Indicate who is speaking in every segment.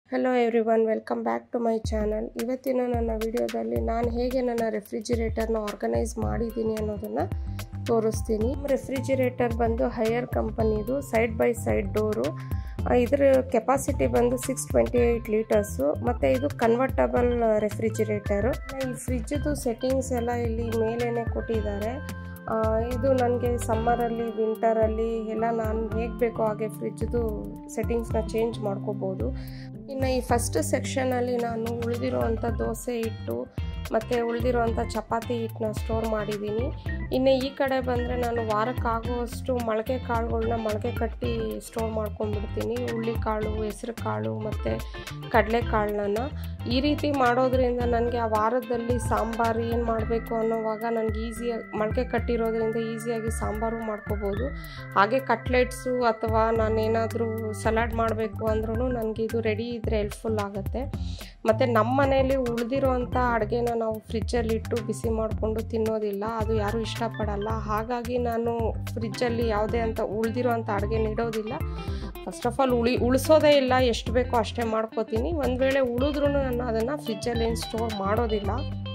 Speaker 1: Hello everyone, welcome back to my channel. ಇವತ್ತಿನ ನನ್ನ ವಿಡಿಯೋದಲ್ಲಿ ನಾನು ಹೇಗೆ ನನ್ನ ರೆಫ್ರಿಜಿರೇಟರ್ನ ಆರ್ಗನೈಸ್ ಮಾಡಿದ್ದೀನಿ ಅನ್ನೋದನ್ನು ತೋರಿಸ್ತೀನಿ. ರೆಫ್ರಿಜಿರೇಟರ್ ಬಂದು ಹೈಯರ್ ಕಂಪನಿದು ಸೈಡ್ ಬೈ ಸೈಡ್ ಡೋರು. ಇದರ ಕೆಪಾಸಿಟಿ ಬಂದು 628 ಲೀಟರ್ಸು ಮತ್ತು ಇದು ಕನ್ವರ್ಟಬಲ್ ರೆಫ್ರಿಜಿರೇಟರು. ಈ ಫ್ರಿಜ್ದು ಸೆಟ್ಟಿಂಗ್ಸ್ ಎಲ್ಲ ಇಲ್ಲಿ ಮೇಲೇ ಕೊಟ್ಟಿದ್ದಾರೆ. ಇದು ನನಗೆ ಸಮ್ಮರಲ್ಲಿ ವಿಂಟರಲ್ಲಿ ಎಲ್ಲ ನಾನು ಹೇಗೆ ಬೇಕೋ ಹಾಗೆ ಫ್ರಿಜ್ದು ಸೆಟ್ಟಿಂಗ್ಸ್ನ ಚೇಂಜ್ ಮಾಡ್ಕೋಬೋದು. ಇನ್ನು ಈ ಫಸ್ಟ್ ಸೆಕ್ಷನಲ್ಲಿ ನಾನು ಉಳಿದಿರೋವಂಥ ದೋಸೆ ಹಿಟ್ಟು ಮತ್ತು ಉಳಿದಿರೋವಂಥ ಚಪಾತಿ ಹಿಟ್ಟನ್ನ ಸ್ಟೋರ್ ಮಾಡಿದ್ದೀನಿ. ಇನ್ನು ಈ ಕಡೆ ಬಂದರೆ ನಾನು ವಾರಕ್ಕಾಗುವಷ್ಟು ಮೊಳಕೆ ಕಾಳುಗಳನ್ನ ಮೊಳಕೆ ಕಟ್ಟಿ ಸ್ಟೋರ್ ಮಾಡ್ಕೊಂಡ್ಬಿಡ್ತೀನಿ. ಹುಳ್ಳಿಕಾಳು, ಹೆಸರು ಕಾಳು ಮತ್ತು ಕಡಲೆಕಾಳನ್ನ ಈ ರೀತಿ ಮಾಡೋದ್ರಿಂದ ನನಗೆ ಆ ವಾರದಲ್ಲಿ ಸಾಂಬಾರು ಏನು ಮಾಡಬೇಕು ಅನ್ನೋವಾಗ ನನಗೆ ಈಸಿಯಾಗಿ ಮೊಳಕೆ ಕಟ್ಟಿರೋದ್ರಿಂದ ಈಸಿಯಾಗಿ ಸಾಂಬಾರು ಮಾಡ್ಕೋಬೋದು. ಹಾಗೆ ಕಟ್ಲೆಟ್ಸು ಅಥವಾ ನಾನೇನಾದರೂ ಸಲಾಡ್ ಮಾಡಬೇಕು ಅಂದ್ರೂ ನನಗೆ ಇದು ರೆಡಿ ಇದ್ದರೆ ಹೆಲ್ಪ್ಫುಲ್ ಆಗುತ್ತೆ. ಮತ್ತು ನಮ್ಮ ಮನೆಯಲ್ಲಿ ಉಳಿದಿರೋವಂಥ ಅಡುಗೆನ ನಾವು ಫ್ರಿಜ್ಜಲ್ಲಿ ಇಟ್ಟು ಬಿಸಿ ಮಾಡಿಕೊಂಡು ತಿನ್ನೋದಿಲ್ಲ, ಅದು ಯಾರೂ ಇಷ್ಟಪಡಲ್ಲ. ಹಾಗಾಗಿ ನಾನು ಫ್ರಿಜ್ಜಲ್ಲಿ ಯಾವುದೇ ಅಂತ ಉಳಿದಿರೋವಂಥ ಅಡುಗೆ ಇಡೋದಿಲ್ಲ. ಫಸ್ಟ್ ಆಫ್ ಆಲ್ ಉಳಿಸೋದೇ ಇಲ್ಲ, ಎಷ್ಟು ಬೇಕೋ ಅಷ್ಟೇ ಮಾಡ್ಕೋತೀನಿ. ಒಂದು ವೇಳೆ ಉಳಿದ್ರೂ ನಾನು ಅದನ್ನು ಫ್ರಿಜ್ಜಲ್ಲಿ ಏನು ಸ್ಟೋರ್ ಮಾಡೋದಿಲ್ಲ.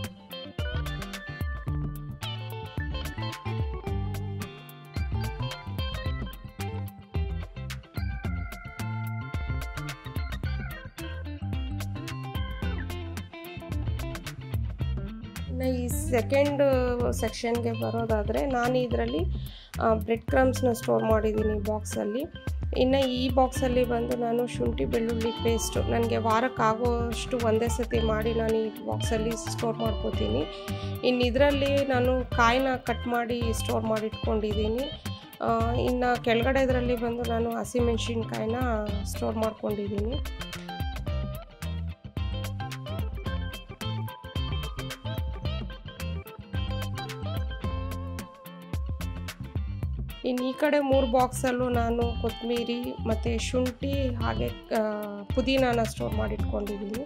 Speaker 1: ಈ ಸೆಕೆಂಡ್ ಸೆಕ್ಷನ್ಗೆ ಬರೋದಾದರೆ ನಾನು ಇದರಲ್ಲಿ ಬ್ರೆಡ್ ಕ್ರಮ್ಸ್ನ ಸ್ಟೋರ್ ಮಾಡಿದ್ದೀನಿ ಬಾಕ್ಸಲ್ಲಿ. ಇನ್ನು ಈ ಬಾಕ್ಸಲ್ಲಿ ಬಂದು ನಾನು ಶುಂಠಿ ಬೆಳ್ಳುಳ್ಳಿ ಪೇಸ್ಟು ನನಗೆ ವಾರಕ್ಕಾಗೋಷ್ಟು ಒಂದೇ ಸತಿ ಮಾಡಿ ನಾನು ಈ ಬಾಕ್ಸಲ್ಲಿ ಸ್ಟೋರ್ ಮಾಡ್ಕೋತೀನಿ. ಇನ್ನು ಇದರಲ್ಲಿ ನಾನು ಕಾಯಿನ ಕಟ್ ಮಾಡಿ ಸ್ಟೋರ್ ಮಾಡಿಟ್ಕೊಂಡಿದ್ದೀನಿ. ಇನ್ನು ಕೆಳಗಡೆ ಇದರಲ್ಲಿ ಬಂದು ನಾನು ಹಸಿಮೆಣ್ಸಿನ್ಕಾಯಿನ ಸ್ಟೋರ್ ಮಾಡ್ಕೊಂಡಿದ್ದೀನಿ. ಇನ್ನು ಈ ಕಡೆ 3 ಬಾಕ್ಸಲ್ಲೂ ನಾನು ಕೊತ್ತಂಬರಿ ಮತ್ತು ಶುಂಠಿ ಹಾಗೆ ಪುದೀನಾನ ಸ್ಟೋರ್ ಮಾಡಿಟ್ಕೊಂಡಿದ್ದೀನಿ.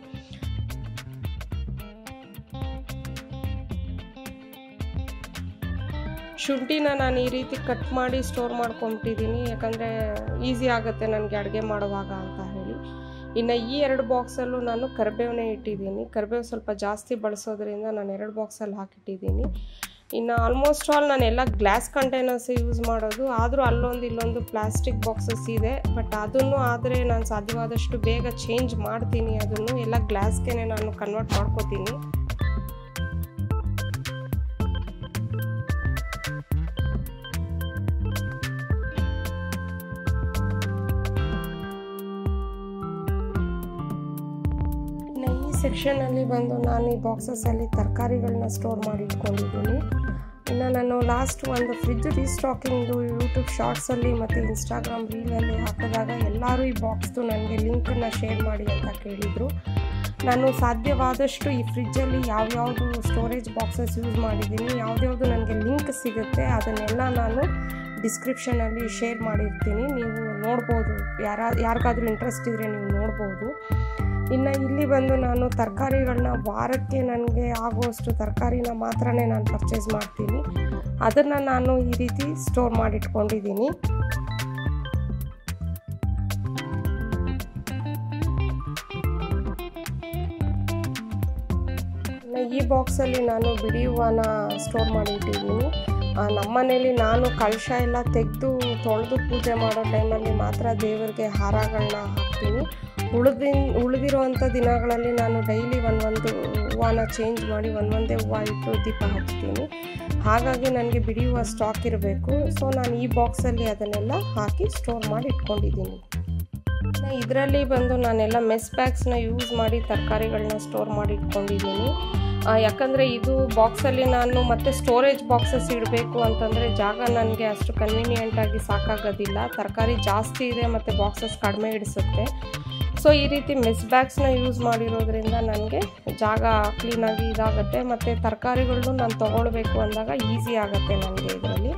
Speaker 1: ಶುಂಠಿನ ನಾನು ಈ ರೀತಿ ಕಟ್ ಮಾಡಿ ಸ್ಟೋರ್ ಮಾಡ್ಕೊಂಬಿಟ್ಟಿದ್ದೀನಿ, ಯಾಕಂದರೆ ಈಸಿ ಆಗುತ್ತೆ ನನಗೆ ಅಡುಗೆ ಮಾಡುವಾಗ ಅಂತ ಹೇಳಿ. ಇನ್ನು ಈ 2 ಬಾಕ್ಸಲ್ಲೂ ನಾನು ಕರಿಬೇವನ್ನೇ ಇಟ್ಟಿದ್ದೀನಿ. ಕರಿಬೇವು ಸ್ವಲ್ಪ ಜಾಸ್ತಿ ಬಳಸೋದ್ರಿಂದ ನಾನು 2 ಬಾಕ್ಸಲ್ಲಿ ಹಾಕಿಟ್ಟಿದ್ದೀನಿ. ಇನ್ನು ಆಲ್ಮೋಸ್ಟ್ ಆಲ್ ನಾನೆಲ್ಲ ಗ್ಲಾಸ್ ಕಂಟೈನರ್ಸ್ ಯೂಸ್ ಮಾಡೋದು, ಆದರೂ ಅಲ್ಲೊಂದು ಇಲ್ಲೊಂದು ಪ್ಲಾಸ್ಟಿಕ್ ಬಾಕ್ಸಸ್ ಇದೆ. ಬಟ್ ಅದನ್ನು ಆದರೆ ನಾನು ಸಾಧ್ಯವಾದಷ್ಟು ಬೇಗ ಚೇಂಜ್ ಮಾಡ್ತೀನಿ. ಅದನ್ನು ಎಲ್ಲ ಗ್ಲಾಸ್ಗೆ ನಾನು ಕನ್ವರ್ಟ್ ಮಾಡ್ಕೋತೀನಿ. ಸೆಕ್ಷನಲ್ಲಿ ಬಂದು ನಾನು ಈ ಬಾಕ್ಸಸ್ಸಲ್ಲಿ ತರಕಾರಿಗಳನ್ನ ಸ್ಟೋರ್ ಮಾಡಿ ಇಟ್ಕೊಂಡಿದ್ದೀನಿ. ಇನ್ನು ನಾನು ಲಾಸ್ಟ್ ಒಂದು ಫ್ರಿಜ್ ರೀಸ್ಟಾಕಿಂಗ್ದು ಯೂಟ್ಯೂಬ್ ಶಾರ್ಟ್ಸಲ್ಲಿ ಮತ್ತು ಇನ್ಸ್ಟಾಗ್ರಾಮ್ ರೀಲಲ್ಲಿ ಹಾಕಿದಾಗ ಎಲ್ಲರೂ ಈ ಬಾಕ್ಸ್ದು ನನಗೆ ಲಿಂಕನ್ನು ಶೇರ್ ಮಾಡಿ ಅಂತ ಕೇಳಿದರು. ನಾನು ಸಾಧ್ಯವಾದಷ್ಟು ಈ ಫ್ರಿಜ್ಜಲ್ಲಿ ಯಾವ್ಯಾವುದು ಸ್ಟೋರೇಜ್ ಬಾಕ್ಸಸ್ ಯೂಸ್ ಮಾಡಿದ್ದೀನಿ, ಯಾವ್ದ್ಯಾವುದು ನನಗೆ ಲಿಂಕ್ ಸಿಗುತ್ತೆ ಅದನ್ನೆಲ್ಲ ನಾನು ಡಿಸ್ಕ್ರಿಪ್ಷನಲ್ಲಿ ಶೇರ್ ಮಾಡಿರ್ತೀನಿ. ನೀವು ನೋಡ್ಬೋದು, ಯಾರಿಗಾದ್ರೂ ಇಂಟ್ರೆಸ್ಟ್ ಇದ್ದರೆ ನೀವು ನೋಡ್ಬೋದು. ಇನ್ನು ಇಲ್ಲಿ ಬಂದು ನಾನು ತರಕಾರಿಗಳನ್ನ ವಾರಕ್ಕೆ ನನಗೆ ಆಗುವಷ್ಟು ತರಕಾರಿನ ಮಾತ್ರನೇ ನಾನು ಪರ್ಚೇಸ್ ಮಾಡ್ತೀನಿ. ಅದನ್ನು ನಾನು ಈ ರೀತಿ ಸ್ಟೋರ್ ಮಾಡಿಟ್ಕೊಂಡಿದ್ದೀನಿ. ಈ ಬಾಕ್ಸಲ್ಲಿ ನಾನು ಬಿಡಿ ಹೂವನ ಸ್ಟೋರ್ ಮಾಡಿಟ್ಟಿದ್ದೀನಿ. ನಮ್ಮ ಮನೇಲಿ ನಾನು ಕಳಶ ಎಲ್ಲ ತೆಗೆದು ತೊಳೆದು ಪೂಜೆ ಮಾಡೋ ಟೈಮಲ್ಲಿ ಮಾತ್ರ ದೇವರಿಗೆ ಹಾರಗಳನ್ನ ಹಾಕ್ತೀನಿ. ಉಳಿದಿರುವಂಥ ದಿನಗಳಲ್ಲಿ ನಾನು ಡೈಲಿ ಒಂದೊಂದು ಹೂವನ ಚೇಂಜ್ ಮಾಡಿ ಒಂದೊಂದೇ ಹೂವು ಇಟ್ಟು ದೀಪ ಹಚ್ತೀನಿ. ಹಾಗಾಗಿ ನನಗೆ ಬಿಡಿ ಹೂವು ಸ್ಟಾಕ್ ಇರಬೇಕು. ಸೊ ನಾನು ಈ ಬಾಕ್ಸಲ್ಲಿ ಅದನ್ನೆಲ್ಲ ಹಾಕಿ ಸ್ಟೋರ್ ಮಾಡಿ ಇಟ್ಕೊಂಡಿದ್ದೀನಿ. ಇದರಲ್ಲಿ ಬಂದು ನಾನೆಲ್ಲ ಮೆಸ್ ಬ್ಯಾಗ್ಸ್ನ ಯೂಸ್ ಮಾಡಿ ತರಕಾರಿಗಳನ್ನ ಸ್ಟೋರ್ ಮಾಡಿ ಇಟ್ಕೊಂಡಿದ್ದೀನಿ. ಯಾಕಂದರೆ ಇದು ಬಾಕ್ಸಲ್ಲಿ ನಾನು ಮತ್ತೆ ಸ್ಟೋರೇಜ್ ಬಾಕ್ಸಸ್ ಇಡಬೇಕು ಅಂತಂದರೆ ಜಾಗ ನನಗೆ ಅಷ್ಟು ಕನ್ವೀನಿಯೆಂಟಾಗಿ ಸಾಕಾಗೋದಿಲ್ಲ. ತರಕಾರಿ ಜಾಸ್ತಿ ಇದೆ ಮತ್ತು ಬಾಕ್ಸಸ್ ಕಡಿಮೆ ಇಡಿಸುತ್ತೆ. ಸೊ ಈ ರೀತಿ ಮೆಸ್ ಬ್ಯಾಗ್ಸ್ನ ಯೂಸ್ ಮಾಡಿರೋದ್ರಿಂದ ನನಗೆ ಜಾಗ ಕ್ಲೀನಾಗಿ ಇದಾಗುತ್ತೆ ಮತ್ತು ತರಕಾರಿಗಳನ್ನು ನಾನು ತೊಗೊಳ್ಬೇಕು ಅಂದಾಗ ಈಸಿ ಆಗುತ್ತೆ ನನಗೆ ಇದರಲ್ಲಿ.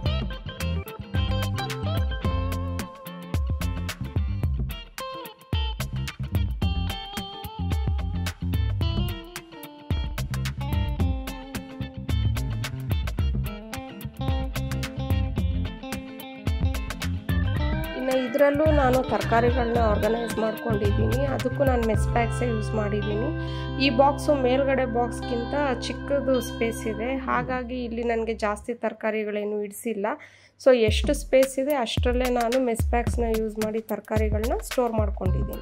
Speaker 1: ಇನ್ನು ಇದರಲ್ಲೂ ನಾನು ತರಕಾರಿಗಳನ್ನ ಆರ್ಗನೈಸ್ ಮಾಡ್ಕೊಂಡಿದ್ದೀನಿ. ಅದಕ್ಕೂ ನಾನು ಮೆಸ್ ಬ್ಯಾಗ್ಸೇ ಯೂಸ್ ಮಾಡಿದ್ದೀನಿ. ಈ ಬಾಕ್ಸು ಮೇಲ್ಗಡೆ ಬಾಕ್ಸ್ಗಿಂತ ಚಿಕ್ಕದು ಸ್ಪೇಸ್ ಇದೆ, ಹಾಗಾಗಿ ಇಲ್ಲಿ ನನಗೆ ಜಾಸ್ತಿ ತರಕಾರಿಗಳೇನು ಇಡಿಸಿಲ್ಲ. ಸೊ ಎಷ್ಟು ಸ್ಪೇಸ್ ಇದೆ ಅಷ್ಟರಲ್ಲೇ ನಾನು ಮೆಸ್ ಬ್ಯಾಗ್ಸ್ನ ಯೂಸ್ ಮಾಡಿ ತರಕಾರಿಗಳನ್ನ ಸ್ಟೋರ್ ಮಾಡ್ಕೊಂಡಿದ್ದೀನಿ.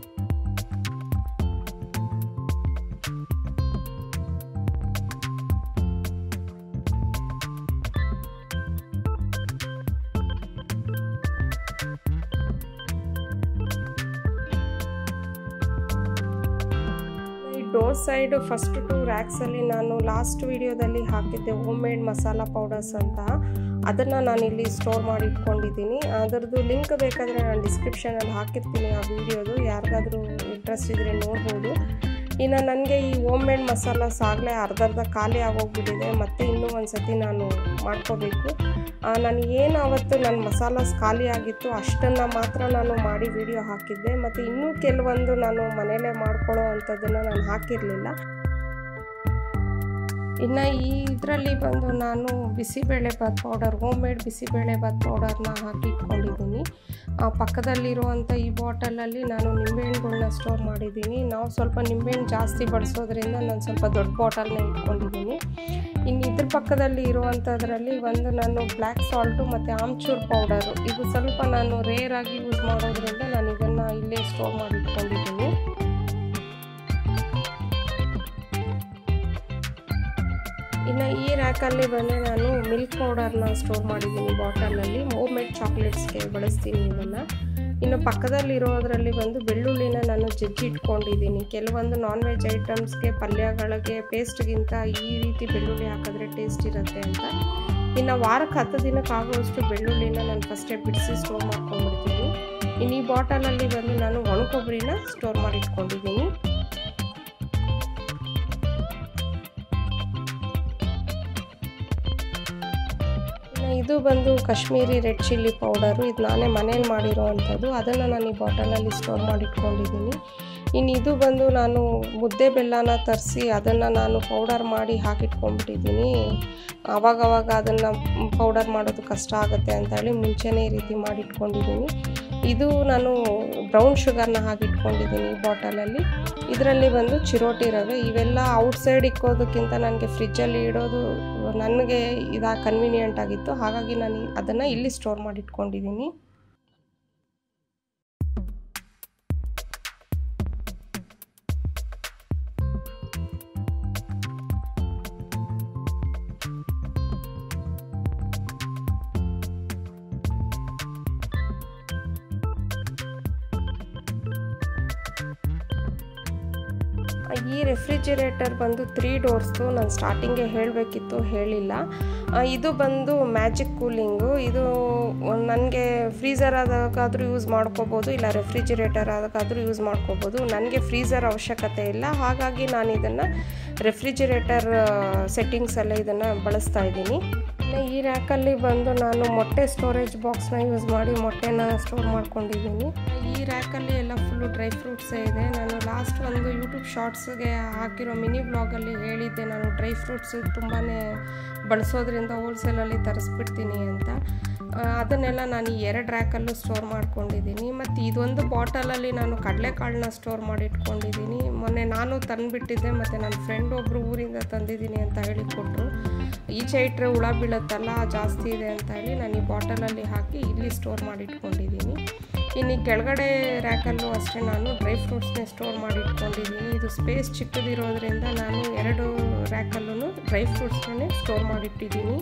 Speaker 1: ಡೋರ್ ಸೈಡ್ ಫಸ್ಟ್ 2 ರ್ಯಾಕ್ಸಲ್ಲಿ ನಾನು ಲಾಸ್ಟ್ ವಿಡಿಯೋದಲ್ಲಿ ಹಾಕಿದ್ದೆ ಹೋಮ್ ಮೇಡ್ ಮಸಾಲಾ ಪೌಡರ್ಸ್ ಅಂತ, ಅದನ್ನು ನಾನಿಲ್ಲಿ ಸ್ಟೋರ್ ಮಾಡಿ ಇಟ್ಕೊಂಡಿದ್ದೀನಿ. ಅದರದ್ದು ಲಿಂಕ್ ಬೇಕಾದರೆ ನಾನು ಡಿಸ್ಕ್ರಿಪ್ಷನಲ್ಲಿ ಹಾಕಿರ್ತೀನಿ ಆ ವಿಡಿಯೋದು, ಯಾರಿಗಾದರೂ ಇಂಟ್ರೆಸ್ಟ್ ಇದ್ದರೆ ನೋಡ್ಬೋದು. ಇನ್ನು ನನಗೆ ಈ ಹೋಮ್ ಮೇಡ್ ಮಸಾಲಾಸ್ ಆಗಲೇ ಅರ್ಧ ಖಾಲಿ ಆಗೋಗ್ಬಿಟ್ಟಿದೆ, ಮತ್ತು ಇನ್ನೂ ಒಂದು ಸತಿ ನಾನು ಮಾಡ್ಕೋಬೇಕು. ನಾನು ಏನು ಅವತ್ತು ನನ್ನ ಮಸಾಲಾಸ್ ಖಾಲಿ ಆಗಿತ್ತು ಅಷ್ಟನ್ನು ಮಾತ್ರ ನಾನು ಮಾಡಿ ವಿಡಿಯೋ ಹಾಕಿದ್ದೆ, ಮತ್ತು ಇನ್ನೂ ಕೆಲವೊಂದು ನಾನು ಮನೆಯಲ್ಲೇ ಮಾಡ್ಕೊಳ್ಳೋ ಅಂಥದ್ದನ್ನು ನಾನು ಹಾಕಿರಲಿಲ್ಲ. ಇನ್ನು ಇದರಲ್ಲಿ ಬಂದು ನಾನು bisi bele bath powder, home made bisi bele bath ಪೌಡರ್ನ ಹಾಕಿ ಇಟ್ಕೊಂಡಿದ್ದೀನಿ. ಪಕ್ಕದಲ್ಲಿರುವಂಥ ಈ ಬಾಟಲಲ್ಲಿ ನಾನು ನಿಂಬೆಹಣ್ಣುಗಳನ್ನ ಸ್ಟೋರ್ ಮಾಡಿದ್ದೀನಿ. ನಾವು ಸ್ವಲ್ಪ ನಿಂಬೆಹಣ್ಣು ಜಾಸ್ತಿ ಬಳಸೋದ್ರಿಂದ ನಾನು ಸ್ವಲ್ಪ ದೊಡ್ಡ ಬಾಟಲ್ನ ಇಟ್ಕೊಂಡಿದ್ದೀನಿ. ಇನ್ನು ಇದ್ರ ಪಕ್ಕದಲ್ಲಿ ಇರುವಂಥದ್ರಲ್ಲಿ ಒಂದು ನಾನು ಬ್ಲ್ಯಾಕ್ ಸಾಲ್ಟು ಮತ್ತು ಆಮ್ಚೂರ್ ಪೌಡರು, ಇದು ಸ್ವಲ್ಪ ನಾನು ರೇರಾಗಿ ಯೂಸ್ ಮಾಡೋದ್ರಿಂದ ನಾನು ಇದನ್ನು ಇಲ್ಲೇ ಸ್ಟೋರ್ ಮಾಡಿ ಇಟ್ಕೊಂಡಿದ್ದೀನಿ. ಇನ್ನು ಈ ರ್ಯಾಕಲ್ಲಿ ಬಂದರೆ ನಾನು ಮಿಲ್ಕ್ ಪೌಡರ್ನ ಸ್ಟೋರ್ ಮಾಡಿದ್ದೀನಿ ಬಾಟಲಲ್ಲಿ. ಹೋಮ್ ಮೇಡ್ ಚಾಕ್ಲೇಟ್ಸ್ಗೆ ಬಳಸ್ತೀನಿ ಇದನ್ನು. ಇನ್ನು ಪಕ್ಕದಲ್ಲಿರೋದರಲ್ಲಿ ಬಂದು ಬೆಳ್ಳುಳ್ಳಿನ ನಾನು ಜಜ್ಜಿ ಇಟ್ಕೊಂಡಿದ್ದೀನಿ. ಕೆಲವೊಂದು ನಾನ್ ವೆಜ್ ಐಟಮ್ಸ್ಗೆ, ಪಲ್ಯಗಳಿಗೆ ಪೇಸ್ಟ್ಗಿಂತ ಈ ರೀತಿ ಬೆಳ್ಳುಳ್ಳಿ ಹಾಕಿದ್ರೆ ಟೇಸ್ಟ್ ಇರುತ್ತೆ ಅಂತ. ಇನ್ನು ವಾರಕ್ಕೆ 10 ದಿನಕ್ಕೆ ಆಗುವಷ್ಟು ಬೆಳ್ಳುಳ್ಳಿನ ನಾನು ಫಸ್ಟೇ ಬಿಡಿಸಿ ಸ್ಟೋರ್ ಮಾಡ್ಕೊಂಡ್ಬಿಡ್ತೀನಿ. ಇನ್ನು ಈ ಬಾಟಲಲ್ಲಿ ಬಂದು ನಾನು ಒಣಕೊಬ್ಬರಿನ ಸ್ಟೋರ್ ಮಾಡಿ ಇಟ್ಕೊಂಡಿದ್ದೀನಿ. ಇದು ಬಂದು ಕಾಶ್ಮೀರಿ ರೆಡ್ ಚಿಲ್ಲಿ ಪೌಡರು, ಇದು ನಾನೇ ಮನೇಲಿ ಮಾಡಿರೋ ಅಂಥದ್ದು, ಅದನ್ನು ನಾನು ಈ ಬಾಟಲಲ್ಲಿ ಸ್ಟೋರ್ ಮಾಡಿ ಇಟ್ಕೊಂಡಿದ್ದೀನಿ. ಇನ್ನು ಇದು ಬಂದು ನಾನು ಮುದ್ದೆ ಬೆಲ್ಲನ ತರಿಸಿ ಅದನ್ನು ನಾನು ಪೌಡರ್ ಮಾಡಿ ಹಾಕಿಟ್ಕೊಂಡ್ಬಿಟ್ಟಿದ್ದೀನಿ. ಆವಾಗವಾಗ ಅದನ್ನು ಪೌಡರ್ ಮಾಡೋದು ಕಷ್ಟ ಆಗುತ್ತೆ ಅಂತೇಳಿ ಮುಂಚೆನೇ ಈ ರೀತಿ ಮಾಡಿಟ್ಕೊಂಡಿದ್ದೀನಿ. ಇದು ನಾನು ಬ್ರೌನ್ ಶುಗರ್ನ ಹಾಕಿಟ್ಕೊಂಡಿದ್ದೀನಿ ಈ ಬಾಟಲಲ್ಲಿ. ಇದರಲ್ಲಿ ಬಂದು ಚಿರೋಟಿ ರವೆ, ಇವೆಲ್ಲ ಔಟ್ಸೈಡ್ ಇಕ್ಕೋದಕ್ಕಿಂತ ನನಗೆ ಫ್ರಿಜ್ಜಲ್ಲಿ ಇಡೋದು ನನಗೆ ಕನ್ವೀನಿಯೆಂಟ್ ಆಗಿತ್ತು, ಹಾಗಾಗಿ ನಾನು ಅದನ್ನು ಇಲ್ಲಿ ಸ್ಟೋರ್ ಮಾಡಿಟ್ಕೊಂಡಿದ್ದೀನಿ. ಈ ರೆಫ್ರಿಜಿರೇಟರ್ ಬಂದು 3 ಡೋರ್ಸ್ದು, ನಾನು ಸ್ಟಾರ್ಟಿಂಗೇ ಹೇಳಬೇಕಿತ್ತು, ಹೇಳಿಲ್ಲ. ಇದು ಬಂದು ಮ್ಯಾಜಿಕ್ ಕೂಲಿಂಗು. ಇದು ನನಗೆ ಫ್ರೀಝರ್ ಆದಾಗಾದರೂ ಯೂಸ್ ಮಾಡ್ಕೋಬೋದು, ಇಲ್ಲ ರೆಫ್ರಿಜಿರೇಟರ್ ಆದಾಗಾದರೂ ಯೂಸ್ ಮಾಡ್ಕೋಬೋದು. ನನಗೆ ಫ್ರೀಝರ್ ಅವಶ್ಯಕತೆ ಇಲ್ಲ, ಹಾಗಾಗಿ ನಾನು ಇದನ್ನು ರೆಫ್ರಿಜಿರೇಟರ್ ಸೆಟ್ಟಿಂಗ್ಸಲ್ಲೇ ಇದನ್ನು ಬಳಸ್ತಾ ಇದ್ದೀನಿ. ಈ ರ್ಯಾಕಲ್ಲಿ ಬಂದು ನಾನು ಮೊಟ್ಟೆ ಸ್ಟೋರೇಜ್ ಬಾಕ್ಸ್ನ ಯೂಸ್ ಮಾಡಿ ಮೊಟ್ಟೆನ ಸ್ಟೋರ್ ಮಾಡ್ಕೊಂಡಿದ್ದೀನಿ. ಈ ರ್ಯಾಕಲ್ಲಿ ಎಲ್ಲ ಫುಲ್ಲು ಡ್ರೈ ಫ್ರೂಟ್ಸೇ ಇದೆ. ನಾನು ಲಾಸ್ಟ್ ಒಂದು ಯೂಟ್ಯೂಬ್ ಶಾರ್ಟ್ಸ್ಗೆ ಹಾಕಿರೋ ಮಿನಿ ಬ್ಲಾಗಲ್ಲಿ ಹೇಳಿದ್ದೆ, ನಾನು ಡ್ರೈ ಫ್ರೂಟ್ಸ್ ತುಂಬಾ ಬಳಸೋದ್ರಿಂದ ಹೋಲ್ಸೇಲಲ್ಲಿ ತರಿಸ್ಬಿಡ್ತೀನಿ ಅಂತ. ಅದನ್ನೆಲ್ಲ ನಾನು ಈ 2 ರ್ಯಾಕಲ್ಲೂ ಸ್ಟೋರ್ ಮಾಡ್ಕೊಂಡಿದ್ದೀನಿ. ಮತ್ತು ಇದೊಂದು ಬಾಟಲಲ್ಲಿ ನಾನು ಕಡಲೆಕಾಳನ್ನ ಸ್ಟೋರ್ ಮಾಡಿ ಇಟ್ಕೊಂಡಿದ್ದೀನಿ. ಮೊನ್ನೆ ನಾನು ತಂದುಬಿಟ್ಟಿದ್ದೆ, ಮತ್ತು ನನ್ನ ಫ್ರೆಂಡ್ ಒಬ್ಬರು ಊರಿಂದ ತಂದಿದ್ದೀನಿ ಅಂತ ಹೇಳಿ ಕೊಟ್ಟರು. ಈಚೆ ಇಟ್ಟರೆ ಹುಳ ಬೀಳುತ್ತಲ್ಲ, ಜಾಸ್ತಿ ಇದೆ ಅಂತ ಹೇಳಿ ನಾನು ಈ ಬಾಟಲಲ್ಲಿ ಹಾಕಿ ಇಲ್ಲಿ ಸ್ಟೋರ್ ಮಾಡಿ ಇಟ್ಕೊಂಡಿದ್ದೀನಿ. ಇನ್ನು ಕೆಳಗಡೆ ರ್ಯಾಕಲ್ಲೂ ಅಷ್ಟೇ ನಾನು ಡ್ರೈ ಫ್ರೂಟ್ಸ್ನೇ ಸ್ಟೋರ್ ಮಾಡಿ ಇಟ್ಕೊಂಡಿದ್ದೀನಿ. ಇದು ಸ್ಪೇಸ್ ಚಿಕ್ಕದಿರೋದ್ರಿಂದ ನಾನು 2 ರ್ಯಾಕಲ್ಲೂ ಡ್ರೈ ಫ್ರೂಟ್ಸ್ನೇ ಸ್ಟೋರ್ ಮಾಡಿಟ್ಟಿದ್ದೀನಿ.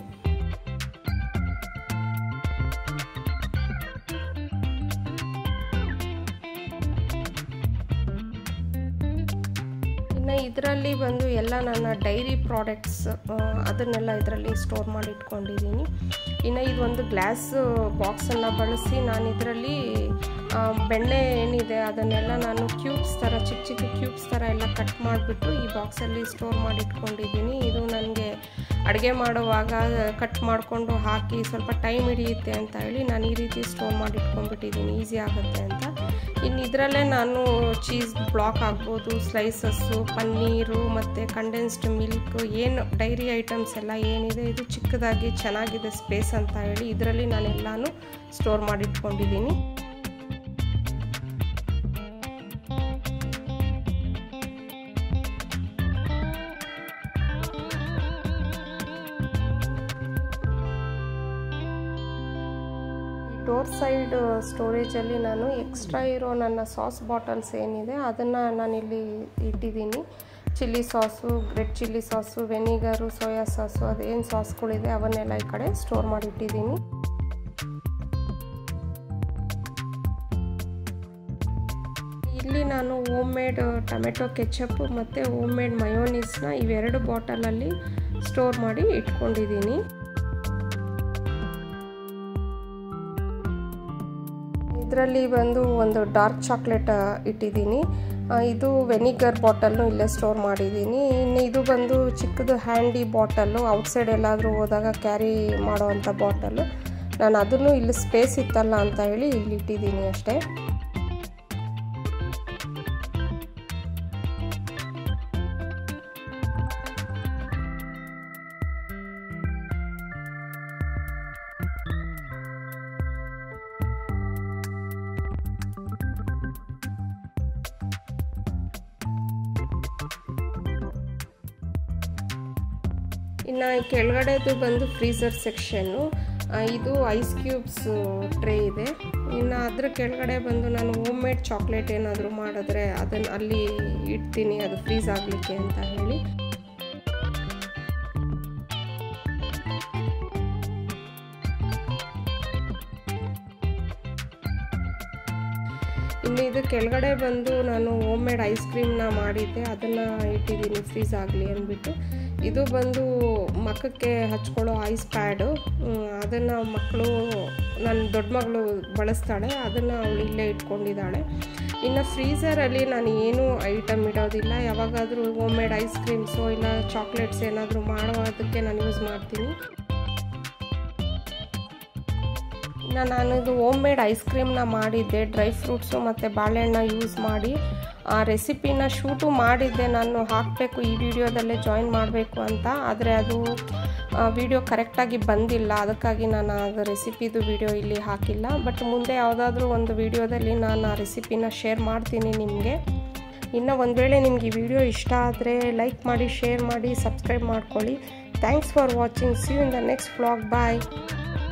Speaker 1: ಇನ್ನು ಇದರಲ್ಲಿ ಬಂದು ಎಲ್ಲ ನನ್ನ ಡೈರಿ ಪ್ರಾಡಕ್ಟ್ಸ್ ಅದನ್ನೆಲ್ಲ ಇದರಲ್ಲಿ ಸ್ಟೋರ್ ಮಾಡಿ ಇಟ್ಕೊಂಡಿದ್ದೀನಿ. ಇನ್ನು ಇದೊಂದು ಗ್ಲಾಸ್ ಬಾಕ್ಸನ್ನು ಬಳಸಿ ನಾನು ಇದರಲ್ಲಿ ಬೆಣ್ಣೆ ಏನಿದೆ ಅದನ್ನೆಲ್ಲ ನಾನು ಕ್ಯೂಬ್ಸ್ ಥರ ಚಿಕ್ಕ ಚಿಕ್ಕ ಕ್ಯೂಬ್ಸ್ ಥರ ಎಲ್ಲ ಕಟ್ ಮಾಡಿಬಿಟ್ಟು ಈ ಬಾಕ್ಸಲ್ಲಿ ಸ್ಟೋರ್ ಮಾಡಿಟ್ಕೊಂಡಿದ್ದೀನಿ. ಇದು ನನಗೆ ಅಡುಗೆ ಮಾಡುವಾಗ ಕಟ್ ಮಾಡಿಕೊಂಡು ಹಾಕಿ ಸ್ವಲ್ಪ ಟೈಮ್ ಹಿಡಿಯುತ್ತೆ ಅಂತ ಹೇಳಿ ನಾನು ಈ ರೀತಿ ಸ್ಟೋರ್ ಮಾಡಿಟ್ಕೊಂಡ್ಬಿಟ್ಟಿದ್ದೀನಿ, ಈಸಿ ಆಗುತ್ತೆ ಅಂತ. ಇನ್ನು ಇದರಲ್ಲೇ ನಾನು ಚೀಸ್ ಬ್ಲಾಕ್ ಆಗ್ಬೋದು, ಸ್ಲೈಸಸ್ಸು, ಪನ್ನೀರು ಮತ್ತು ಕಂಡೆನ್ಸ್ಡ್ ಮಿಲ್ಕ್, ಏನು ಡೈರಿ ಐಟಮ್ಸ್ ಎಲ್ಲ ಏನಿದೆ ಇದು ಚಿಕ್ಕದಾಗಿ ಚೆನ್ನಾಗಿದೆ ಸ್ಪೇಸ್ ಅಂತ ಹೇಳಿ ಇದರಲ್ಲಿ ನಾನೆಲ್ಲನೂ ಸ್ಟೋರ್ ಮಾಡಿಟ್ಕೊಂಡಿದ್ದೀನಿ. ಡೋರ್ ಸೈಡ್ ಸ್ಟೋರೇಜಲ್ಲಿ ನಾನು ಎಕ್ಸ್ಟ್ರಾ ಇರೋ ನನ್ನ ಸಾಸ್ ಬಾಟಲ್ಸ್ ಏನಿದೆ ಅದನ್ನು ನಾನಿಲ್ಲಿ ಇಟ್ಟಿದ್ದೀನಿ. Chilli sauce, red chilli sauce, vinegar, soya sauce, ಅದೇನು ಸಾಸ್ಗಳಿದೆ ಅವನ್ನೆಲ್ಲ ಈ ಕಡೆ ಸ್ಟೋರ್ ಮಾಡಿಟ್ಟಿದ್ದೀನಿ. ಇಲ್ಲಿ ನಾನು ಹೋಮ್ ಮೇಡ್ ಟೊಮೆಟೊ ಕೆಚಪ್ ಮತ್ತು ಹೋಮ್ ಮೇಡ್ ಮಯೋನೀಸ್ನ ಇವೆರಡು ಬಾಟಲಲ್ಲಿ ಸ್ಟೋರ್ ಮಾಡಿ ಇಟ್ಕೊಂಡಿದ್ದೀನಿ. ಇದರಲ್ಲಿ ಬಂದು ಒಂದು ಡಾರ್ಕ್ ಚಾಕ್ಲೇಟ್ ಇಟ್ಟಿದ್ದೀನಿ. ಇದು ವೆನಿಗರ್ ಬಾಟಲ್ನು ಇಲ್ಲೇ ಸ್ಟೋರ್ ಮಾಡಿದ್ದೀನಿ. ಇನ್ನು ಇದು ಬಂದು ಚಿಕ್ಕದು ಹ್ಯಾಂಡಿ ಬಾಟಲ್ಲು, ಔಟ್ಸೈಡ್ ಎಲ್ಲಾದರೂ ಹೋದಾಗ ಕ್ಯಾರಿ ಮಾಡೋವಂಥ ಬಾಟಲ್ಲು. ನಾನು ಅದನ್ನು ಇಲ್ಲಿ ಸ್ಪೇಸ್ ಇತ್ತಲ್ಲ ಅಂತ ಹೇಳಿ ಇಲ್ಲಿ ಇಟ್ಟಿದ್ದೀನಿ ಅಷ್ಟೇ. ಇನ್ನು ಕೆಳಗಡೆದು ಬಂದು ಫ್ರೀಝರ್ ಸೆಕ್ಷನ್ನು. ಇದು ಐಸ್ ಕ್ಯೂಬ್ಸ್ ಟ್ರೇ ಇದೆ. ಇನ್ನು ಅದ್ರ ಕೆಳಗಡೆ ಬಂದು ನಾನು ಹೋಮ್ ಮೇಡ್ ಚಾಕ್ಲೇಟ್ ಏನಾದರೂ ಮಾಡಿದ್ರೆ ಅದನ್ನು ಅಲ್ಲಿ ಇಡ್ತೀನಿ, ಅದು ಫ್ರೀಸ್ ಆಗಲಿಕ್ಕೆ ಅಂತ ಹೇಳಿ. ಇನ್ನು ಇದು ಕೆಳಗಡೆ ಬಂದು ನಾನು ಹೋಮ್ ಮೇಡ್ ಐಸ್ ಕ್ರೀಮ್ನ ಮಾಡಿದ್ದೆ, ಅದನ್ನು ಇಟ್ಟಿದ್ದೀನಿ ಫ್ರೀಸ್ ಆಗಲಿ ಅಂದ್ಬಿಟ್ಟು. ಇದು ಬಂದು ಮಕ್ಕಕ್ಕೆ ಹಚ್ಕೊಳ್ಳೋ ಐಸ್ ಪ್ಯಾಡು, ಅದನ್ನು ಮಕ್ಕಳು ನನ್ನ ದೊಡ್ಡ ಮಗಳು ಬಳಸ್ತಾಳೆ, ಅದನ್ನು ಅವಳು ಇಲ್ಲೇ ಇಟ್ಕೊಂಡಿದ್ದಾಳೆ. ಇನ್ನು ಫ್ರೀಝರಲ್ಲಿ ನಾನು ಏನೂ ಐಟಮ್ ಇಡೋದಿಲ್ಲ, ಯಾವಾಗಾದರೂ ಹೋಮ್ ಮೇಡ್ ಐಸ್ ಕ್ರೀಮ್ಸು ಇಲ್ಲ ಚಾಕ್ಲೇಟ್ಸ್ ಏನಾದರೂ ಮಾಡೋದಕ್ಕೆ ನಾನು ಯೂಸ್ ಮಾಡ್ತೀನಿ. ನಾನು ಇದು ಹೋಮ್ ಮೇಡ್ ಐಸ್ ಕ್ರೀಮ್ನ ಮಾಡಿದ್ದೆ, ಡ್ರೈ ಫ್ರೂಟ್ಸು ಮತ್ತು ಬಾಳೆಹಣ್ಣ ಯೂಸ್ ಮಾಡಿ. ಆ ರೆಸಿಪಿನ ಶೂಟು ಮಾಡಿದ್ದೆ, ನಾನು ಹಾಕಬೇಕು ಈ ವಿಡಿಯೋದಲ್ಲೇ ಜಾಯಿನ್ ಮಾಡಬೇಕು ಅಂತ. ಆದರೆ ಅದು ವಿಡಿಯೋ ಕರೆಕ್ಟಾಗಿ ಬಂದಿಲ್ಲ, ಅದಕ್ಕಾಗಿ ನಾನು ಅದು ರೆಸಿಪಿದು ವಿಡಿಯೋ ಇಲ್ಲಿ ಹಾಕಿಲ್ಲ. ಬಟ್ ಮುಂದೆ ಯಾವುದಾದ್ರೂ ಒಂದು ವಿಡಿಯೋದಲ್ಲಿ ನಾನು ಆ ರೆಸಿಪಿನ ಶೇರ್ ಮಾಡ್ತೀನಿ ನಿಮಗೆ. ಇನ್ನು ಒಂದು ವೇಳೆ ನಿಮಗೆ ಈ ವಿಡಿಯೋ ಇಷ್ಟ ಆದರೆ ಲೈಕ್ ಮಾಡಿ, ಶೇರ್ ಮಾಡಿ, ಸಬ್ಸ್ಕ್ರೈಬ್ ಮಾಡ್ಕೊಳ್ಳಿ. Thanks for watching. See you in the next vlog. Bye.